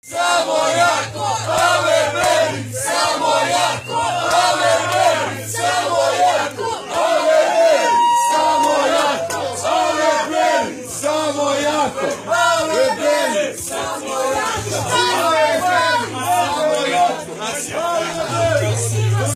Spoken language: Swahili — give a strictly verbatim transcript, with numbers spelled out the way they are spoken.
Samo jako, ave veri, samo jako, ave veri, samo jako, ave veri, samo jako, ave veri, samo jako, ave veri, samo jako.